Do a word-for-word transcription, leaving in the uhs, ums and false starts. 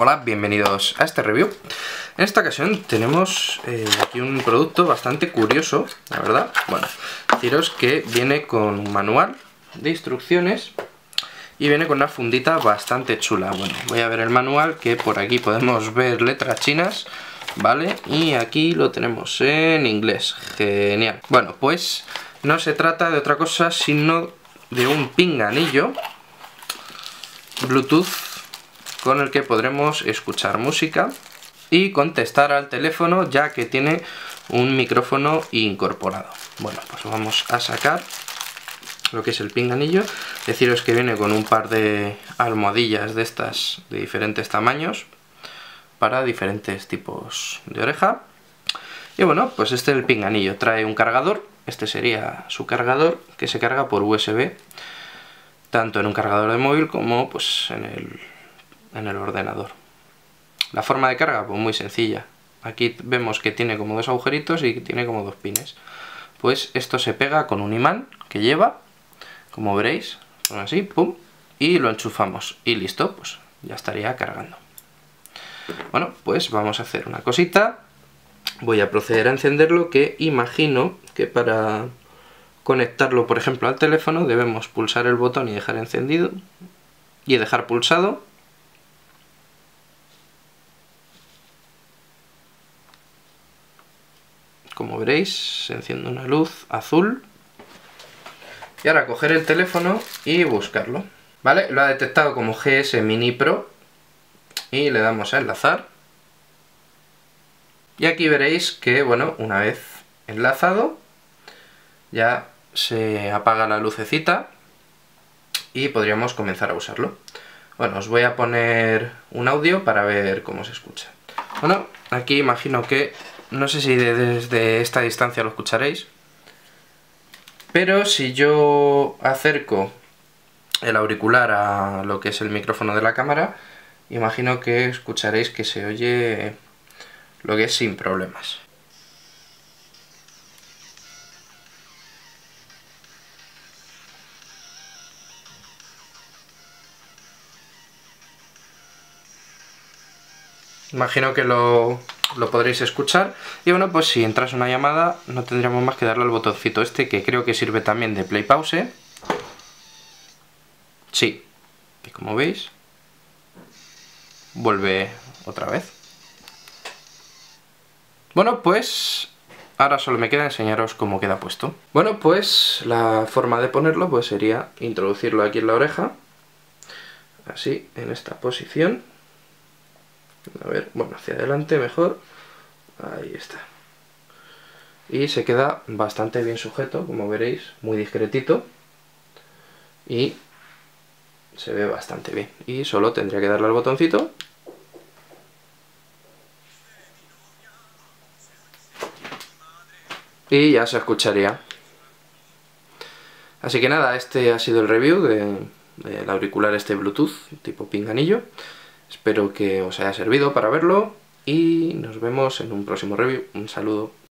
Hola, bienvenidos a este review. En esta ocasión tenemos eh, aquí un producto bastante curioso, la verdad. Bueno, deciros que viene con un manual de instrucciones y viene con una fundita bastante chula. Bueno, voy a ver el manual, que por aquí podemos ver letras chinas, ¿vale? Y aquí lo tenemos en inglés, genial. Bueno, pues no se trata de otra cosa sino de un pinganillo Bluetooth con el que podremos escuchar música y contestar al teléfono, ya que tiene un micrófono incorporado. Bueno, pues vamos a sacar lo que es el pinganillo. Deciros que viene con un par de almohadillas de estas de diferentes tamaños para diferentes tipos de oreja. Y bueno, pues este es el pinganillo. Trae un cargador, este sería su cargador, que se carga por U S B, tanto en un cargador de móvil como pues en el en el ordenador. La forma de carga, pues muy sencilla. Aquí vemos que tiene como dos agujeritos y que tiene como dos pines. Pues esto se pega con un imán que lleva, como veréis, así, pum, y lo enchufamos y listo, pues ya estaría cargando. Bueno, pues vamos a hacer una cosita. Voy a proceder a encenderlo, que imagino que para conectarlo, por ejemplo, al teléfono debemos pulsar el botón y dejar encendido y dejar pulsado. Como veréis, se enciende una luz azul. Y ahora coger el teléfono y buscarlo. Vale, lo ha detectado como G S Mini Pro. Y le damos a enlazar. Y aquí veréis que, bueno, una vez enlazado, ya se apaga la lucecita y podríamos comenzar a usarlo. Bueno, os voy a poner un audio para ver cómo se escucha. Bueno, aquí imagino que, no sé si desde esta distancia lo escucharéis, pero si yo acerco el auricular a lo que es el micrófono de la cámara, imagino que escucharéis que se oye lo que es sin problemas. Imagino que lo, lo podréis escuchar. Y bueno, pues si entras una llamada no tendríamos más que darle al botoncito este, que creo que sirve también de play pause. Sí, y como veis vuelve otra vez. Bueno, pues ahora solo me queda enseñaros cómo queda puesto. Bueno, pues la forma de ponerlo pues sería introducirlo aquí en la oreja, así, en esta posición. A ver, bueno, hacia adelante mejor. Ahí está. Y se queda bastante bien sujeto, como veréis, muy discretito. Y se ve bastante bien. Y solo tendría que darle al botoncito. Y ya se escucharía. Así que nada, este ha sido el review de, del auricular este Bluetooth tipo pinganillo. Espero que os haya servido para verlo y nos vemos en un próximo review. Un saludo.